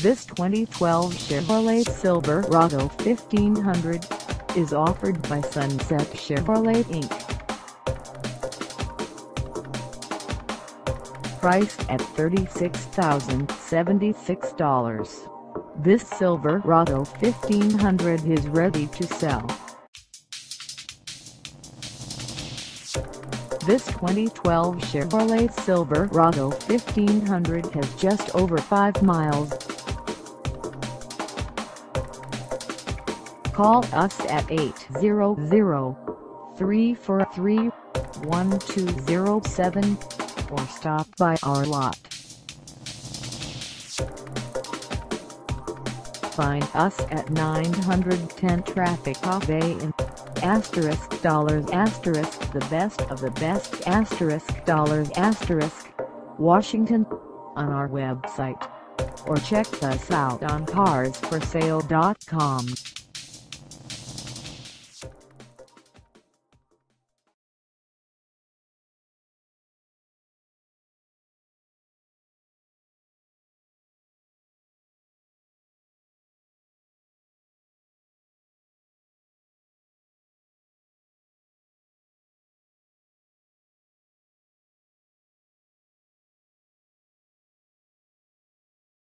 This 2012 Chevrolet Silverado 1500 is offered by Sunset Chevrolet Inc. Priced at $36,076, this Silverado 1500 is ready to sell. This 2012 Chevrolet Silverado 1500 has just over 5 miles. Call us at 800-343-1207 or stop by our lot. Find us at 910 Traffic Ave in the best of the best Washington on our website, or check us out on carsforsale.com.